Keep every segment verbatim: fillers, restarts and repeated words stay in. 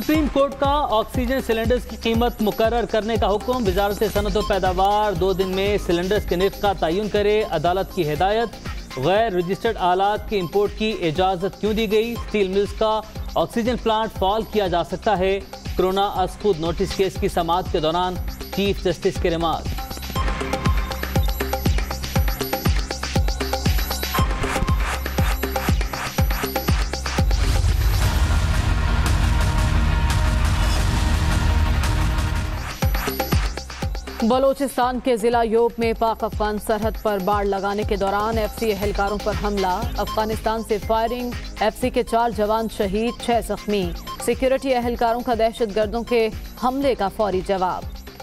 Supreme Court का oxygen cylinders की कीमत मुकर्रर करने का हुक्म। वजारत सनअत व पैदावार दो दिन में सिलेंडर्स के निर्ख का तयन करे। अदालत की हिदायत। गैर रजिस्टर्ड आलात की इंपोर्ट की इजाज़त क्यों दी गई? स्टील मिल्स का ऑक्सीजन प्लांट फॉल किया जा सकता है। कोरोना अस्खुद नोटिस केस की समाअत के दौरान चीफ जस्टिस के रिमार्क। बलोचिस्तान के जिला योब में पाक अफगान सरहद पर बाड़ लगाने के दौरान एफसी एहलकारों पर हमला। अफगानिस्तान से फायरिंग, एफसी के चार जवान शहीद, छह जख्मी। सिक्योरिटी एहलकारों का दहशतगर्दों के हमले का फौरी जवाब।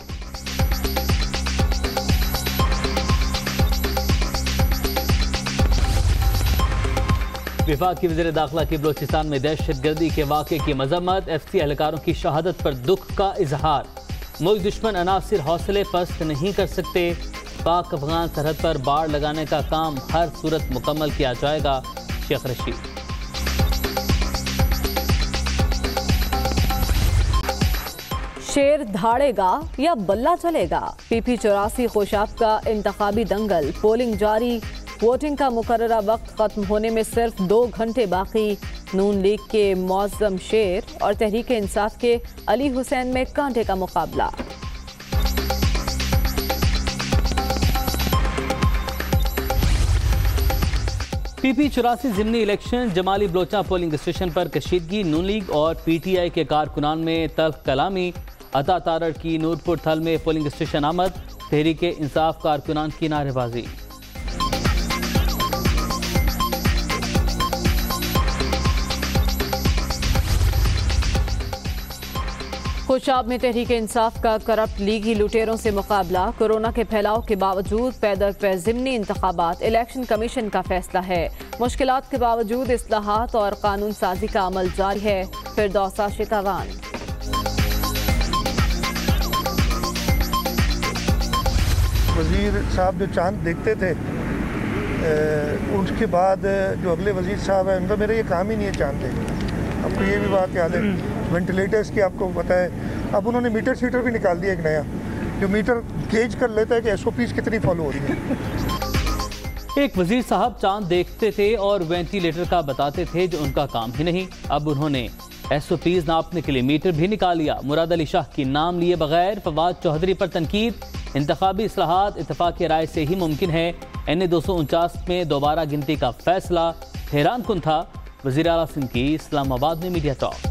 विफाक की वज़ीर दाखिला की बलोचिस्तान में दहशतगर्दी के वाक़े की मजम्मत। एफसी एहलकारों की शहादत पर दुख का इजहार। मुल्क दुश्मन अनासिर हौसले पस्त नहीं कर सकते। पाक अफगान सरहद पर बाड़ लगाने का काम हर सूरत मुकम्मल किया जाएगा। शेख रशीद। शेर धाड़ेगा या बल्ला चलेगा? पीपी चौरासी खुशाब का इंतखाबी दंगल। पोलिंग जारी। वोटिंग का मुकर्ररा वक्त खत्म होने में सिर्फ दो घंटे बाकी। नून लीग के मौज़म शेर और तहरीक इंसाफ के अली हुसैन में कांटे का मुकाबला। पीपी चौरासी ज़िमनी इलेक्शन। जमाली बलोचा पोलिंग स्टेशन पर कशीदगी। नून लीग और पीटीआई के कारकुनान में तल्ख कलामी। अता तारड़ की नूरपुर थल में पोलिंग स्टेशन आमद। तहरीक इंसाफ कारकुनान की नारेबाजी। खुशाब में तहरीक इंसाफ का करप्ट लीगी लुटेरों से मुकाबला। कोरोना के फैलाव के बावजूद पैदल पे ज़िमनी इंतखाबात। इलेक्शन कमीशन का फैसला है। मुश्किलात के बावजूद इस्लाहात और कानून साजी का अमल जारी है। फिरदौसा शिकावान। वजीर साहब जो चांद देखते थे, उसके बाद जो अगले वजीर साहब हैं उनका मेरा ये काम ही नहीं है चांद देखना। आपको ये भी बात याद है वेंटिलेटर्स की, आपको पता है अब उन्होंने मीटर सीटर भी निकाल दिया एक नया, जो मीटर गेज कर लेता है कि एसओपीज कितनी फॉलो हो रही है। एक वजीर साहब चांद देखते थे और वेंटिलेटर का बताते थे, जो उनका काम ही नहीं। अब उन्होंने एसओपीज नापने के लिए मीटर भी निकाल लिया। मुराद अली शाह की नाम लिए बगैर फवाद चौधरी पर तनकीद। इंतखाबी इस्लाहात इत्तेफाक की राय से ही मुमकिन है। एन ए दो सौ उनचास में दोबारा गिनती का फैसला हैरान कुन था। वजीर आला सिंध की इस्लामाबाद में मीडिया टॉक।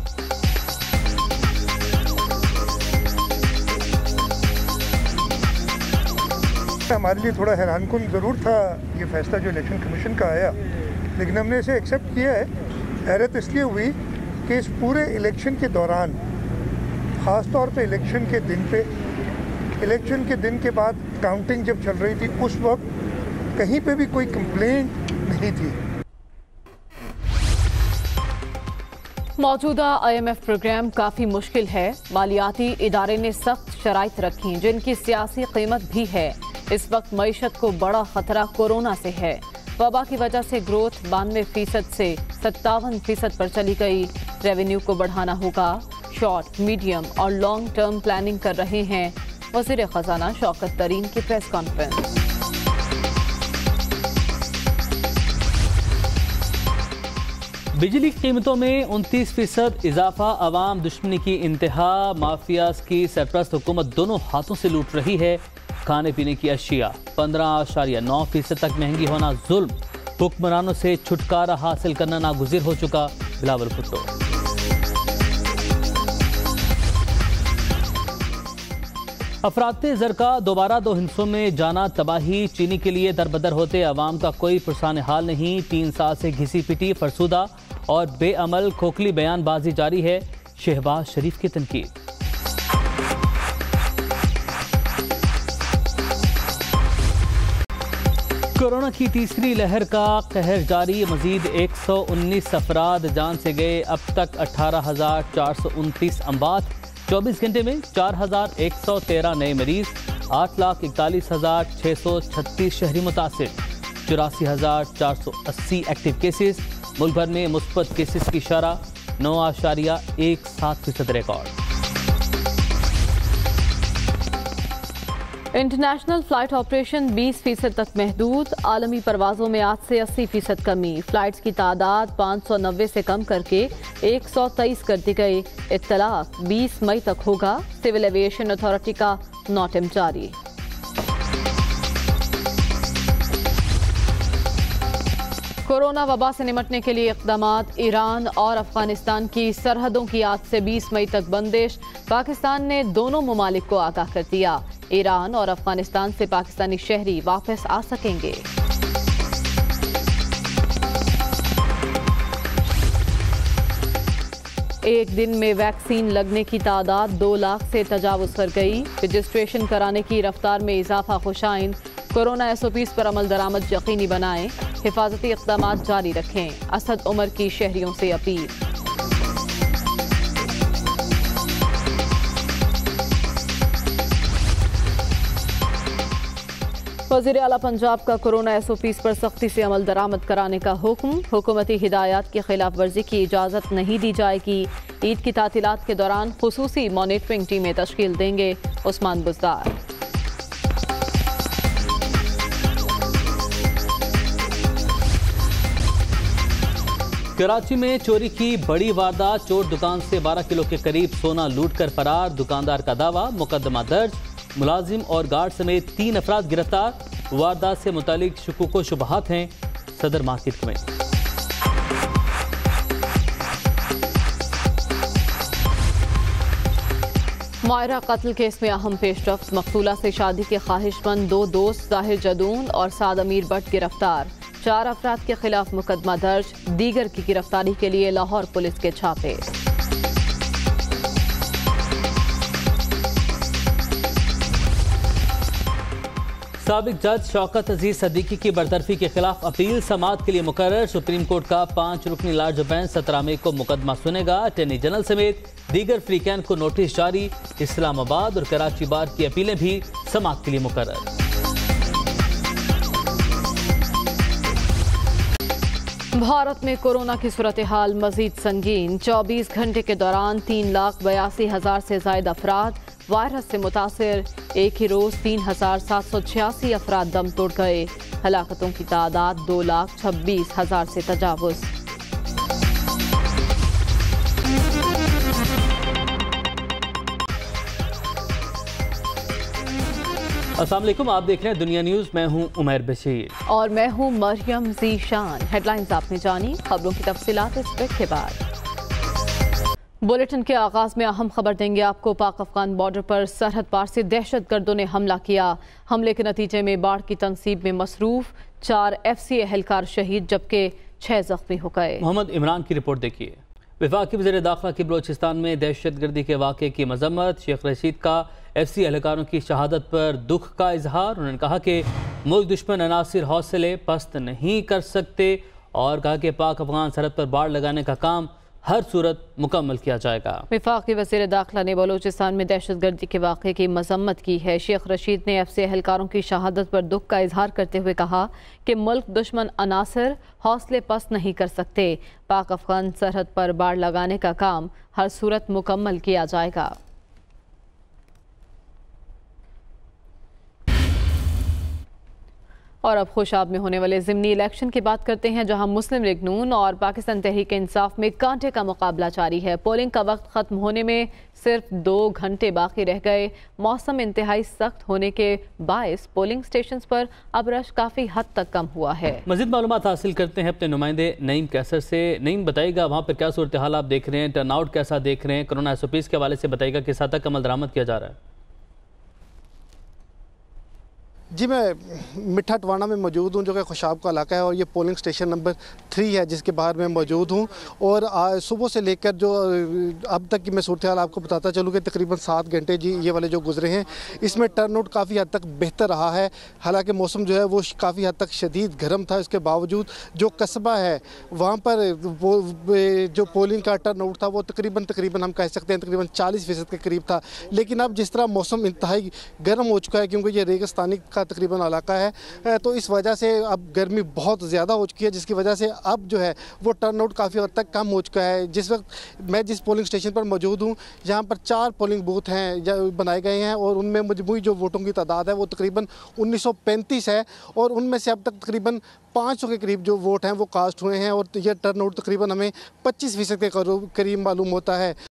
हमारे लिए थोड़ा हैरानकुन ज़रूर था ये फैसला जो इलेक्शन कमीशन का आया, लेकिन हमने इसे एक्सेप्ट किया है। हैरत इसलिए हुई कि इस पूरे इलेक्शन के दौरान, ख़ास तौर पे इलेक्शन के दिन पे, इलेक्शन के दिन के बाद काउंटिंग जब चल रही थी, उस वक्त कहीं पे भी कोई कंप्लेंट नहीं थी। मौजूदा आईएमएफ प्रोग्राम काफ़ी मुश्किल है। मालियाती इदारे ने सख्त शराइत रखी, जिनकी सियासी कीमत भी है। इस वक्त मईशत को बड़ा खतरा कोरोना से है। वबा की वजह से ग्रोथ बानवे फीसद से सत्तावन फीसद पर चली गई। रेवेन्यू को बढ़ाना होगा। शॉर्ट, मीडियम और लॉन्ग टर्म प्लानिंग कर रहे हैं। वज़ीर खजाना शौकत तरीन की प्रेस कॉन्फ्रेंस। बिजली की कीमतों में उनतीस फीसद इजाफा। अवाम दुश्मनी की इंतहा। माफियाज की सरप्रस्त हुकूमत दोनों हाथों से लूट रही है। खाने पीने की अशिया पंद्रह आशारिया नौ फीसद तक महंगी होना जुल्म। हुक्मरानों से छुटकारा हासिल करना नागुज़िर हो चुका। बिलावल भुट्टो। अफराते ज़रका दोबारा दो हिस्सों में जाना तबाही। चीनी के लिए दरबदर होते अवाम का कोई पुरसान हाल नहीं। तीन साल से घिसी पिटी, फरसुदा और बेअमल खोखली बयानबाजी जारी है। शहबाज शरीफ की तनकीद। कोरोना की तीसरी लहर का कहर जारी। मजीद एक सौ उन्नीस अफराद जान से गए। अब तक अठारह हजार चार सौ उनतीस अम्बात। चौबीस घंटे में चार हजार एक सौ तेरह नए मरीज। आठ लाख इकतालीस हजार छः सौ छत्तीस शहरी मुतासिर। चौरासी हजार चार सौ अस्सी एक्टिव केसेस। मुल्क भर में मुस्बत केसेस की शरह नौ आशारिया एक सात फीसद रिकॉर्ड। इंटरनेशनल फ्लाइट ऑपरेशन बीस फीसद तक महदूद। आलमी परवाज़ों में आज से अस्सी फीसद कमी। फ्लाइट्स की तादाद पाँच सौ नब्बे से कम करके एक सौ तेईस कर दी गई। इत्तलाक बीस मई तक होगा। सिविल एविएशन अथॉरिटी का नोटिम जारी। कोरोना वबा से निपटने के लिए इक़दामात। ईरान और अफगानिस्तान की सरहदों की आज से बीस मई तक बंदिश। पाकिस्तान ने दोनों ममालिक को आगाह कर दिया। ईरान और अफगानिस्तान से पाकिस्तानी शहरी वापस आ सकेंगे। एक दिन में वैक्सीन लगने की तादाद दो लाख से तजावुज़ कर गई। रजिस्ट्रेशन कराने की रफ्तार में इजाफा खुशाइन। कोरोना एस ओ पीज़ पर अमल दरामद यकीनी बनाएं। हिफाजती इक़दामात जारी रखें। असद उमर की शहरियों से अपील। वज़ीर आला पंजाब का कोरोना एस ओ पीज़ पर सख्ती से अमल दरामद कराने का हुक्म। हुकूमती हिदायत की खिलाफ वर्जी की इजाज़त नहीं दी जाएगी। ईद की तातीलात के दौरान खुसूसी मॉनिटरिंग टीमें तश्कील देंगे उस्मान बुज़दार। कराची में चोरी की बड़ी वारदात। चोर दुकान से बारह किलो के करीब सोना लूट कर फरार। दुकानदार का दावा, मुकदमा दर्ज। मुलाजिम और गार्ड समेत तीन अफराद गिरफ्तार। वारदात से मुतालिक शुकूक व शुबहात हैं सदर मार्केट कमेटी। मायरा कत्ल केस में अहम पेशरफ्त। मकतूला से शादी के ख्वाहिशमंद दो दोस्त जाहिर जदून और साद अमीर भट्ट गिरफ्तार। चार अफराद के खिलाफ मुकदमा दर्ज। दीगर की गिरफ्तारी के लिए लाहौर पुलिस के छापे। साबिक जज शौकत अजीज सदीकी की बरतरफी के खिलाफ अपील समाअत के लिए मुकर्रर। सुप्रीम कोर्ट का पांच रुकनी लार्ज बेंच सत्रह मई को मुकदमा सुनेगा। अटॉर्नी जनरल समेत दीगर फ्रीकैन को नोटिस जारी। इस्लामाबाद और कराची बार की अपीलें भी समाअत के लिए मुकर्रर। भारत में कोरोना की सूरत हाल मजीद संगीन। चौबीस घंटे के दौरान तीन लाख बयासी हजार से ज्यादा अफराद वायरस से मुतासिर। एक ही रोज तीन हजार सात सौ छियासी अफराद दम तोड़ गए। हलाकतों की तादाद दो लाख छब्बीस हजार से तजावुज। अस्सलाम वालेकुम, आप देख रहे हैं दुनिया न्यूज़। मैं हूं उमैर बशीर और मैं हूं मरियम ज़ीशान। हेडलाइंस आपने जानी, खबरों की तफसीलात इस ब्रेक के बाद। बुलेटिन के आगाज में अहम खबर देंगे आपको। पाक अफगान बॉर्डर पर सरहद पार से दहशतगर्दों ने हमला किया। हमले के नतीजे में बाढ़ की तनसीब में मसरूफ चार एफ सी एहलकार शहीद जबकि छह जख्मी हो गए। मोहम्मद इमरान की रिपोर्ट देखिए। वफाकी वज़ीर दाखिला की बलोचिस्तान में दहशतगर्दी के वाक़े की मजम्मत। शेख रशीद का एफ सी एहलकारों की शहादत पर दुख का इजहार। उन्होंने कहा कि मुल्क दुश्मन अनासिर हौसले पस्त नहीं कर सकते और कहा कि पाक अफगान सरहद पर बाढ़ लगाने का काम हर सूरत मुकम्मल किया जाएगा। वफाकी वज़ीर दाखिला ने बलोचिस्तान में दहशतगर्दी के वाक़े की मजम्मत की है। शेख रशीद ने एफ सी एहलकारों की शहादत पर दुख का इजहार करते हुए कहा कि मुल्क दुश्मन अनासिर हौसले पस्त नहीं कर सकते। पाक अफगान सरहद पर बाढ़ लगाने का काम हर सूरत मुकम्मल किया जाएगा। और अब खुशाब में होने वाले ज़िमनी इलेक्शन की बात करते हैं, जहां मुस्लिम लीग नून और पाकिस्तान तहरीक इंसाफ में कांटे का मुकाबला जारी है। पोलिंग का वक्त खत्म होने में सिर्फ दो घंटे बाकी रह गए। मौसम इंतहाई सख्त होने के बायस पोलिंग स्टेशन पर अब रश काफ़ी हद तक कम हुआ है। मज़ीद मालूमात हासिल करते हैं अपने नुमाइंदे नईम कैसर से। नईम, बताइएगा वहाँ पर क्या सूरत हाल आप देख रहे हैं, टर्नआउट कैसा देख रहे हैं, कोरोना एस ओ पीज़ के हवाले से बताइएगा किस हद तक अमल दरामद किया जा रहा है। जी, मैं मिठा टवाना में मौजूद हूँ जो कि खुशाब का इलाका है और ये पोलिंग स्टेशन नंबर थ्री है जिसके बाहर मैं मौजूद हूँ। और सुबह से लेकर जो अब तक की मैं सूरत हाल आपको बताता चलूँ कि तकरीबन सात घंटे जी ये वाले जो गुजरे हैं इसमें टर्नआउट काफ़ी हद तक बेहतर रहा है। हालांकि मौसम जो है वो काफ़ी हद तक शदीद गर्म था, इसके बावजूद जो कस्बा है वहाँ पर वो जो पोलिंग का टर्नआउट था वो तकरीबन तकरीबन हम कह सकते हैं तकरीबन चालीस फ़ीसद के करीब था। लेकिन अब जिस तरह मौसम इंतहाई गर्म हो चुका है क्योंकि ये रेगिस्तानी का का तकरीबन इलाका है, तो इस वजह से अब गर्मी बहुत ज़्यादा हो चुकी है, जिसकी वजह से अब जो है वो टर्नआउट काफ़ी हद तक कम हो चुका है। जिस वक्त मैं जिस पोलिंग स्टेशन पर मौजूद हूँ, यहाँ पर चार पोलिंग बूथ हैं बनाए गए हैं और उनमें मजमूई जो वोटों की तादाद है वो तकरीबन उन्नीस सौ पैंतीस है और उनमें से अब तक तकरीबन पाँच सौ के करीब जो वोट हैं वो कास्ट हुए हैं और यह टर्नआउट तकरीबन हमें पच्चीस फीसद के करीब मालूम होता है।